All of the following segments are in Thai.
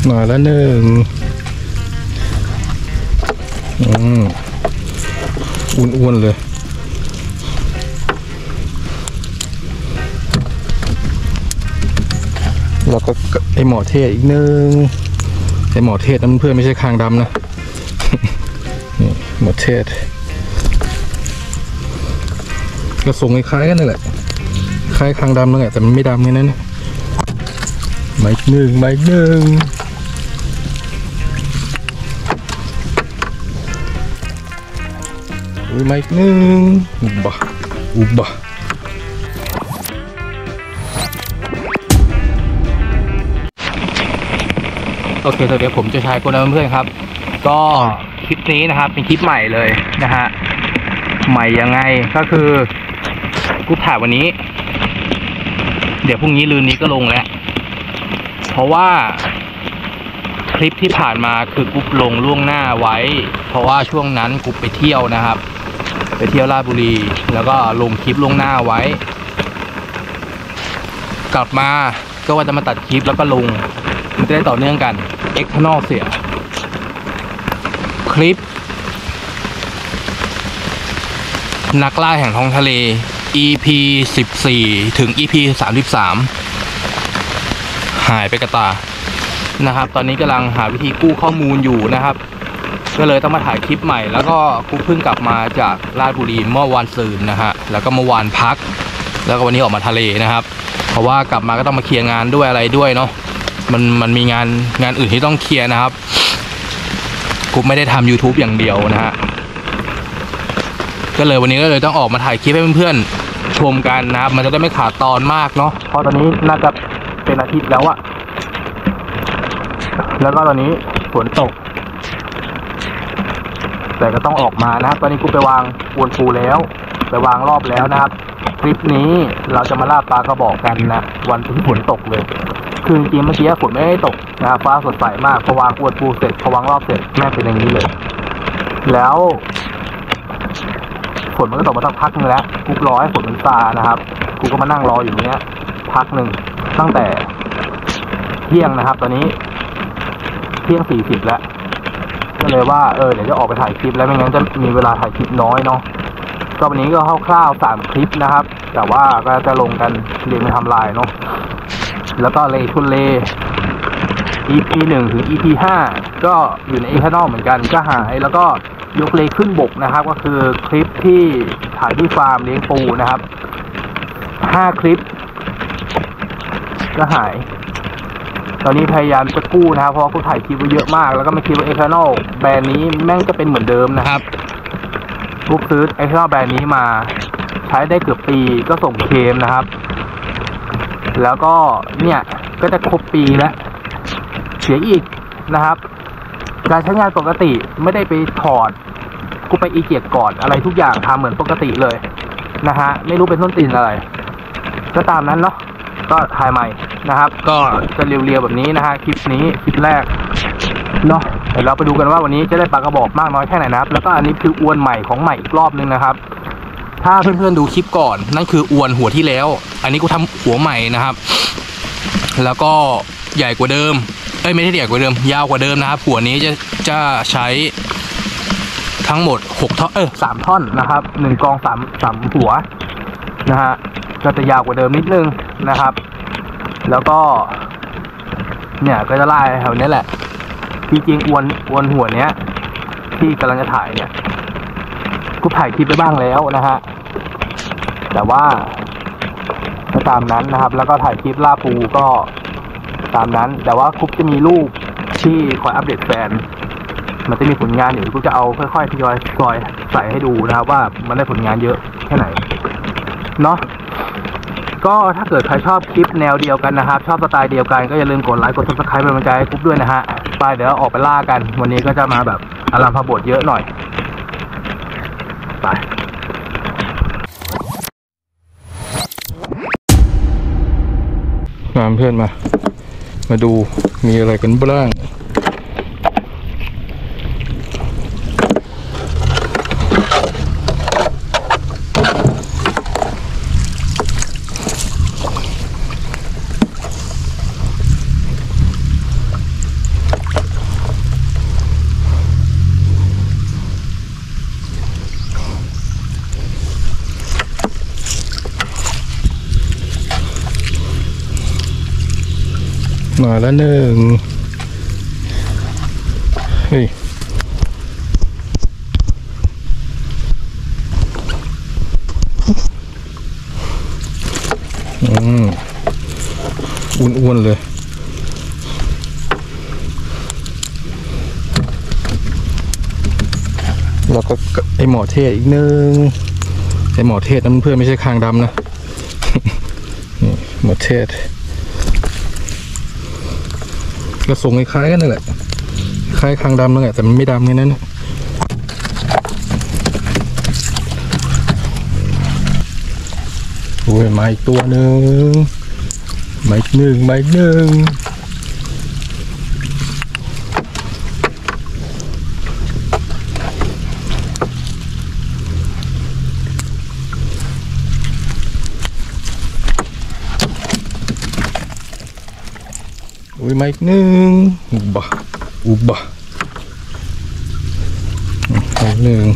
มาแล้วหนึ่งอ้วนๆเลยแล้วก็ไอหมอเทศอีกหนึ่งไอหมอเทศนั้นเพื่อนไม่ใช่คางดำนะ นี่หมอเทศก็ทรงคล้ายๆกันนั่นแหละคล้ายคางดำนั่นแหละแต่มันไม่ดำไงนั้นไม้หนึ่งไม้หนึ่งไม้หนึ่งอุบะโอเคตัวเดี๋ยวผมจะใช้คนนั้นเพื่อนครับก็คลิปนี้นะครับเป็นคลิปใหม่เลยนะฮะใหม่ยังไงก็คือกูถ่ายวันนี้เดี๋ยวพรุ่งนี้ลืนนี้ก็ลงแล้วเพราะว่าคลิปที่ผ่านมาคือกูลงล่วงหน้าไว้เพราะว่าช่วงนั้นกูไปเที่ยวนะครับไปเที่ยวราชบุรีแล้วก็ลงคลิปล่วงหน้าไว้กลับมาก็ว่าจะมาตัดคลิปแล้วก็ลงมันจะได้ต่อเนื่องกันเอ็กซ์ทนอลเสียคลิปนักล่าแห่งท้องทะเล EP 14 ถึง EP 33หายไปกระตานะครับตอนนี้กำลังหาวิธีกู้ข้อมูลอยู่นะครับก็เลยต้องมาถ่ายคลิปใหม่แล้วก็กูเพิ่งกลับมาจากราชบุรีเมื่อวันซืนนะฮะแล้วก็เมื่อวานพักแล้วก็วันนี้ออกมาทะเลนะครับเพราะว่ากลับมาก็ต้องมาเคลียร์งานด้วยอะไรด้วยเนาะมันมีงานอื่นที่ต้องเคลียร์นะครับกูไม่ได้ทำ YouTube อย่างเดียวนะฮะก็เลยวันนี้ก็เลยต้องออกมาถ่ายคลิปให้เพื่อนๆชมกันนะครับมันจะได้ไม่ขาดตอนมากเนาะเพราะตอนนี้น่าจะเป็นอาทิตย์แล้วอะแล้วก็ตอนนี้ฝนตกแต่ก็ต้องออกมานะครับตอนนี้กูไปวางอวนปูแล้วไปวางรอบแล้วนะครับคลิปนี้เราจะมาล่าปลากระบอกกันนะวันที่ฝนตกเลยคือจริงๆเมื่อกี้ฝนไม่ได้ตกนะครับฟ้าสดใสมากพอวางอวนปูเสร็จพอวางรอบเสร็จแม่เป็นอย่างนี้เลยแล้วฝนมันก็ตกมาสักพักนึงแล้วกูรอให้ฝนมันซานะครับกูก็มานั่งรออยู่เนี้ยพักหนึ่งตั้งแต่เที่ยงนะครับตอนนี้เที่ยง40แล้วก็เลยว่าเดี๋ยวจะออกไปถ่ายคลิปแล้วไม่งั้นจะมีเวลาถ่ายคลิปน้อยเนาะก็วันนี้ก็คร่าวๆ3คลิปนะครับแต่ว่าก็จะลงกันเรียงเป็นไทม์ไลน์เนาะแล้วก็เลชุนเล EP 1 ถึง EP 5ก็อยู่ในเอทานอลเหมือนกันก็หายแล้วก็ยกเลขึ้นบกนะครับก็คือคลิปที่ถ่ายที่ฟาร์มเลี้ยงปูนะครับ5คลิปก็หายตอนนี้พยายามจะกู้นะครับเพราะกูถ่ายคลิปไว้เยอะมากแล้วก็ไม่คิดว่าเอทานอลแบรนด์นี้แม่งจะเป็นเหมือนเดิมนะครับกูซื้อเอทานอลแบรนด์นี้มาใช้ได้เกือบปีก็ส่งเคลมนะครับแล้วก็เนี่ยก็จะครบปีแล้วเสียอีกนะครับการใช้งานปกติไม่ได้ไปถอดกูไปอีเกียก่อนอะไรทุกอย่างทำเหมือนปกติเลยนะฮะไม่รู้เป็นต้นตีนอะไรก็ตามนั้นเนาะก็ถ่ายใหม่นะครับก็จะเรียวๆแบบนี้นะฮะคลิปนี้คลิปแรกเนาะเดี๋ยวเราไปดูกันว่าวันนี้จะได้ปลากระบอกมากน้อยแค่ไหนนะครับแล้วก็อันนี้คืออวนใหม่ของใหม่อีกรอบนึงนะครับถ้าเพื่อนๆดูคลิปก่อนนั่นคืออวนหัวที่แล้วอันนี้กูทำหัวใหม่นะครับแล้วก็ใหญ่กว่าเดิมไม่ใช่ใหญ่กว่าเดิมยาวกว่าเดิมนะครับหัวนี้จะใช้ทั้งหมด6ท่อน3ท่อนนะครับ1กอง3หัวนะฮะก็จะยาวกว่าเดิมนิดนึงนะครับแล้วก็เนี่ยก็จะไล่แถวนี้แหละจริงๆอวนหัวเนี้ยที่กำลังจะถ่ายเนี่ยกูถ่ายคลิปไปบ้างแล้วนะฮะแต่ว่าก็ตามนั้นนะครับแล้วก็ถ่ายคลิปล่าปูก็ตามนั้นแต่ว่าคุปจะมีรูปที่คอยอัปเดตแฟนมันจะมีผลงานอยู่กูจะเอาค่อยๆทยอยใส่ให้ดูนะครับว่ามันได้ผลงานเยอะแค่ไหนเนาะก็ถ้าเกิดใครชอบคลิปแนวเดียวกันนะครับชอบสไตล์เดียวกันก็อย่าลืมกดไลค์กด Subscribe เป็นกำลังใจให้คุปด้วยนะฮะไปเดี๋ยวออกไปล่ากันวันนี้ก็จะมาแบบอลัมพบทเยอะหน่อยไปเพื่อนมาดูมีอะไรกันบ้างมาแล้วหนึ่งเฮ้ยอ้วนๆเลยแล้วก็ไอหมอเทศอีกหนึ่งไอหมอเทศนั้นเพื่อนไม่ใช่คางดำนะ นี่หมอเทศก็ทรงคล้ายๆกันนั่นแหละคล้ายคางดำนั่นแหละแต่มันไม่ดำไงนั่นโอ้ยมาอีกตัวหนึ่งมาอีกหนึ่งมาอีกหนึ่งโอ้ยมาอีกหนึ่งอุบะอีกหนึ่ง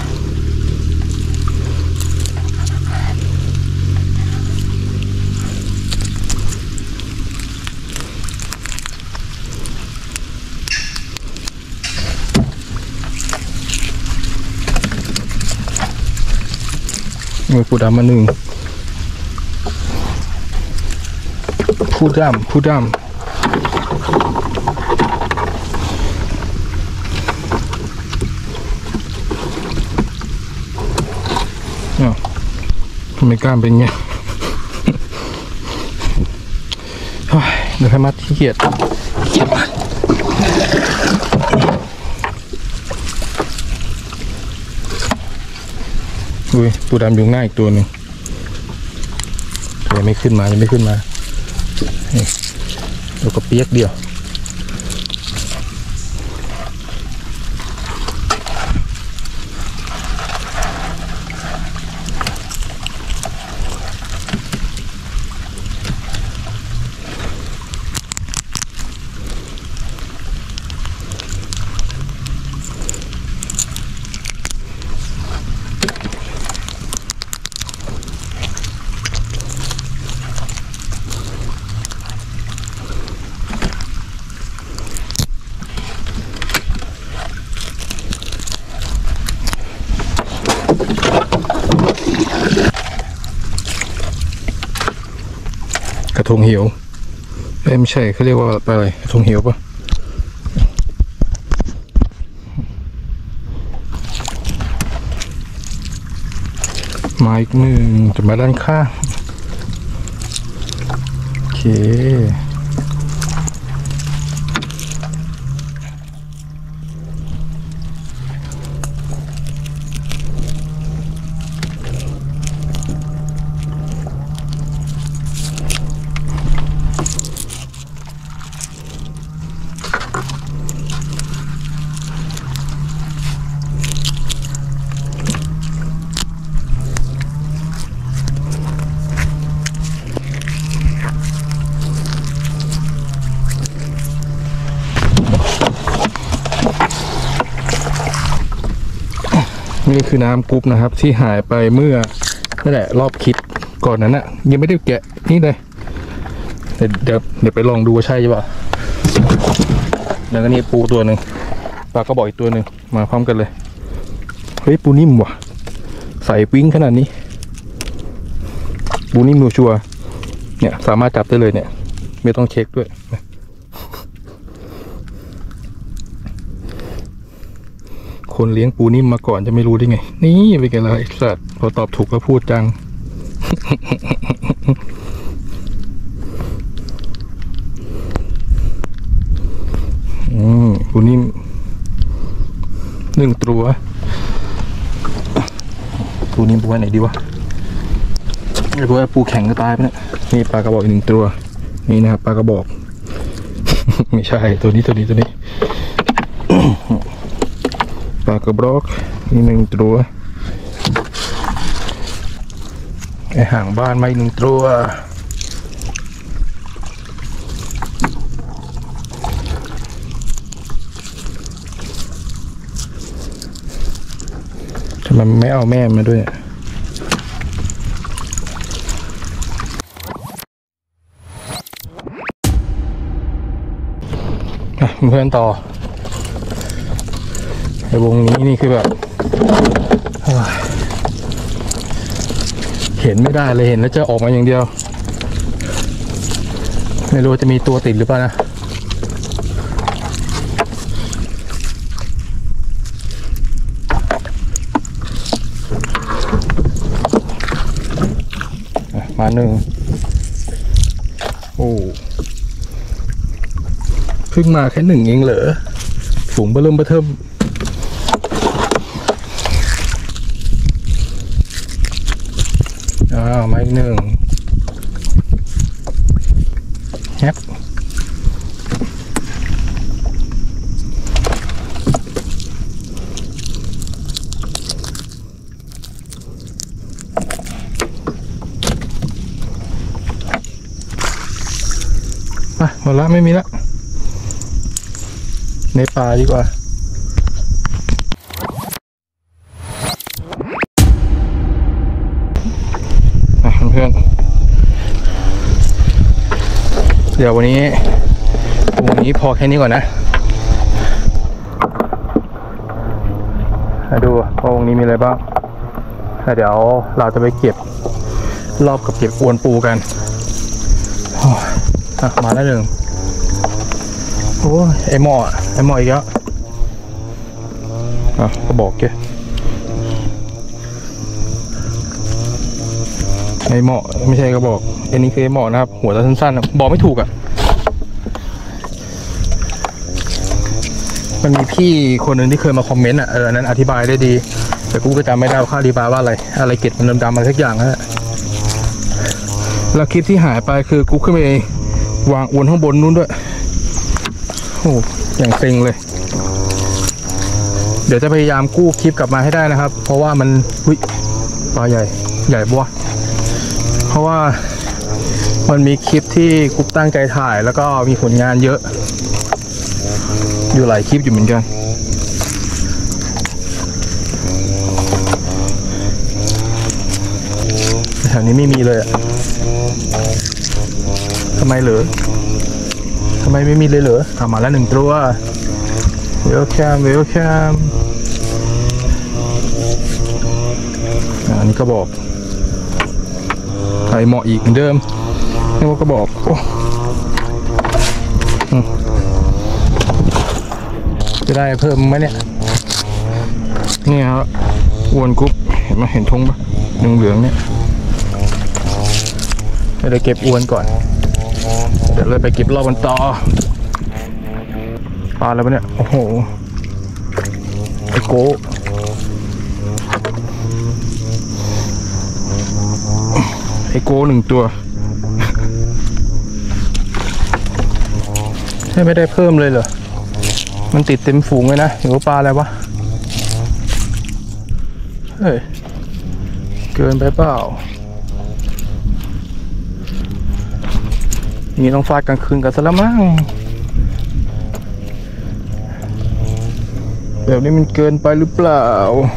มือผู้ดำมาหนึ่งผู้ดำทำไมกล้ามเป็นไงเดี๋ยวให้มัดขี้เกียจมาอุ้ยปูดำยุงหน้าอีกตัวหนึ่งยังไม่ขึ้นมาแล้วก็เปียกเดียวกระทงเหี่ยวไม่ใช่เขาเรียกว่าอะไรกระทงเหี่ยวปะมาอีกหนึ่งจะมาด้านข้างโอเคนี่คือน้ำกรุ๊ปนะครับที่หายไปเมื่อนั่นแหละรอบคิดก่อนนั้นน่ะยังไม่ได้แกะนี่เลยเดี๋ยวไปลองดูว่าใช่ป่ะแล้วก็นี่ปูตัวหนึ่งปลากระบอกอีกตัวหนึ่งมาพร้อมกันเลยเฮ้ยปูนิ่มว่ะใส่ปิ้งขนาดนี้ปูนิ่มชัวร์เนี่ยสามารถจับได้เลยเนี่ยไม่ต้องเช็คด้วยคนเลี้ยงปูนิ่มมาก่อนจะไม่รู้ได้ไงนี่เป็นไงล่ะไอ้สัตว์พอตอบถูกก็พูดจัง ปูนิ่มหนึ่งตัวปูนิ่มปูไว้ไหนดีวะไม่รู้ว่าปูแข็งก็ตายไปเนี่ยนี่ปลากระบอกอีกหนึ่งตัวนี่นะครับปลากระบอก ไม่ใช่ตัวนี้ ปลากระบอกนี่หนึ่งตัวไอห่างบ้านไม่หนึ่งตัวทำไมไม่เอาแม่มาด้วยเพื่อนต่อไอ้วงนี้นี่คือแบบเห็นไม่ได้เลยเห็นแล้วจะออกมาอย่างเดียวไม่รู้จะมีตัวติดหรือเปล่านะมาหนึ่งโอ้เพิ่งมาแค่หนึ่งเองเหรอฝูงเบิ่มเทิมมาอีกหนึ่งแฮปหมดละไม่มีละในป่าดีกว่าเพื่อนเดี๋ยววันนี้พอแค่นี้ก่อนนะมาดูว่าวงนี้มีอะไรบ้างเดี๋ยวเราจะไปเก็บรอบกับเก็บอวนปูกันมาแล้วหนึ่งโอ้ยไอหมออีกแล้วก็บอกแกไอหมอไม่ใช่ก็บอกอันนี้คือไอหมอนะครับหัวจะสั้นๆบอกไม่ถูกอ่ะมันมีพี่คนหนึ่งที่เคยมาคอมเมนต์อ่ะนั้นอธิบายได้ดีแต่กูก็จำไม่ได้ว่าค่าอธิบายว่าอะไรเกล็ดมันดำๆอะไรสักอย่างนะแล้วคลิปที่หายไปคือกูขึ้นไปวางอวนข้างบนนู้นด้วยโอ้อย่างเซ็งเลยเดี๋ยวจะพยายามกู้คลิปกลับมาให้ได้นะครับเพราะว่ามันปลาใหญ่บัวเพราะว่ามันมีคลิปที่กุ๊กตั้งใจถ่ายแล้วก็มีผลงานเยอะอยู่หลายคลิปอยู่เหมือนกันแถวนี้ไม่มีเลยอ่ะทำไมเหรอทำไมไม่มีเลยเหรอมาแล้วหนึ่งตัวเวลคัมอันนี้ก็บอกไอเหมาะอีกเหมือนเดิมนี่ว่าก็บอกโอ้จะได้เพิ่มไหมเนี่ยนี่ครับอวนกุ๊บเห็นไหมเห็นธงปะเหลืองเนี่ยเดี๋ยวเก็บอวนก่อนเดี๋ยวเลยไปเก็บรอบกันต่อปลาอะไรปะเนี่ยโอ้โหไอโก้หนึ่งตัวไม่ได้เพิ่มเลยเหรอมันติดเต็มฝูงเลยนะหรือว่าปลาอะไรวะเฮ้ยเกินไปเปล่านี่ต้องฟาดกลางคืนกันซะแล้วมั้งแบบนี้มันเกินไปหรือเปล่า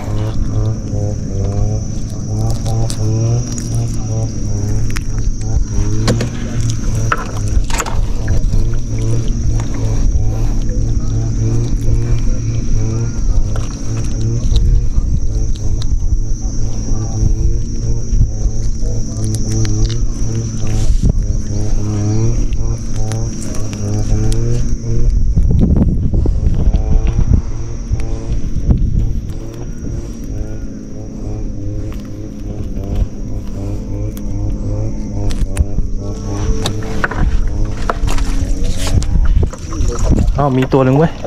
มีตัวหนึ่งเว้ย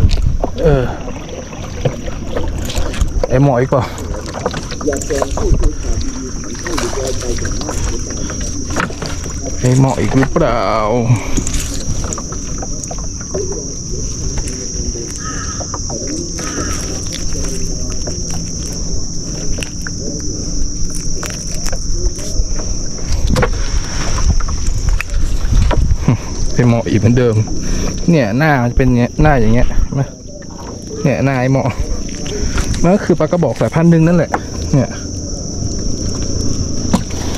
ไอหมออีกป่ะไอหมออีกหรือเปล่าไอหมออีกเหมือนเดิมเนี่ยหน้ามันเป็นหน้าอย่างเงี้ยเนี่ยหน้าไอหมอมันก็คือปลากระบอกสายพันธุ์หนึ่งนั่นแหละเนี่ย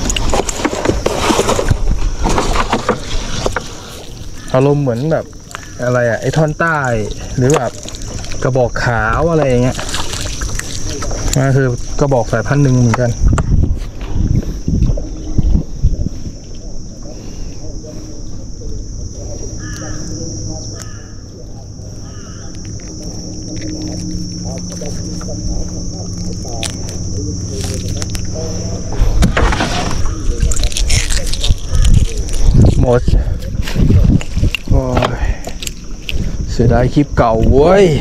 อารมณ์เหมือนแบบอะไรอะไอ้ท่อนใต้หรือแบบกระบอกขาวอะไรอย่างเงี้ยมันคือกระบอกสายพันธุ์หนึ่งเหมือนกันหมดโอ้ยเสียดายคลิปเก่าเว้ย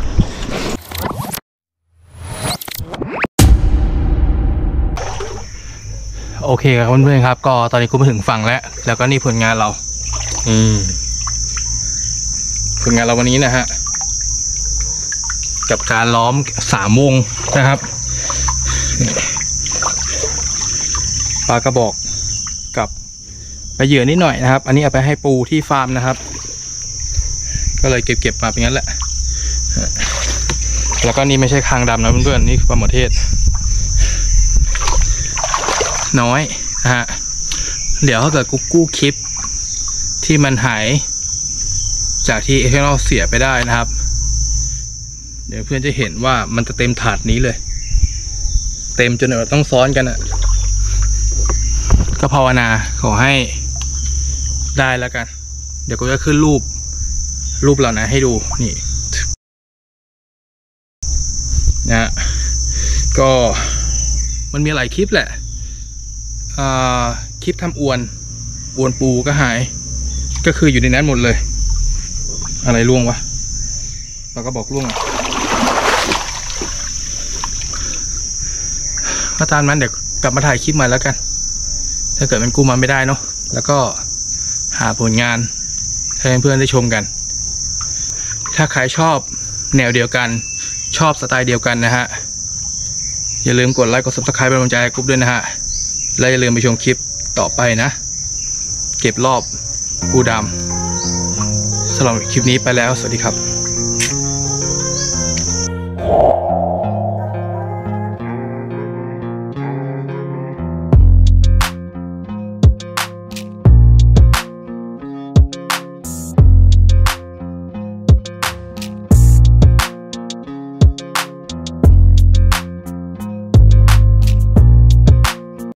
โอเคครับเพื่อนๆครับก็ตอนนี้กูมาถึงฝั่งแล้วก็นี่ผลงานเราผลงานเราวันนี้นะฮะกับการล้อม3 วงนะครับปลากระบอกกับปลาเหยื่อนิดหน่อยนะครับอันนี้เอาไปให้ปูที่ฟาร์มนะครับก็เลยเก็บมาเป็นงั้นแหละแล้วก็นี่ไม่ใช่คางดำนะเพื่อนๆนี่ปลาหมอเทศน้อยนะฮะเดี๋ยวถ้าเกิดกูกู้คลิปที่มันหายจากที่เอเทนอลเสียไปได้นะครับเดี๋ยวเพื่อนจะเห็นว่ามันจะเต็มถาดนี้เลยเต็มจนเราต้องซ้อนกันอ่ะก็ภาวนาขอให้ได้แล้วกันเดี๋ยวกูจะขึ้นรูปเหล่านั้นให้ดูนี่นะก็มันมีหลายคลิปแหละคลิปทำอวนปูก็หายก็คืออยู่ในนั้นหมดเลยอะไรล่วงวะเราก็บอกล่วงก็ตามนั้นเดี๋ยวกลับมาถ่ายคลิปใหม่แล้วกันถ้าเกิดมันกู้มาไม่ได้เนาะแล้วก็หาผลงานให้เพื่อนได้ชมกันถ้าใครชอบแนวเดียวกันชอบสไตล์เดียวกันนะฮะอย่าลืมกดไลค์กด Subscribe เป็นกำลังใจให้กรุ๊ปด้วยนะฮะและอย่าลืมไปชมคลิปต่อไปนะเก็บรอบปูดำสำหรับคลิปนี้ไปแล้วสวัสดีครับ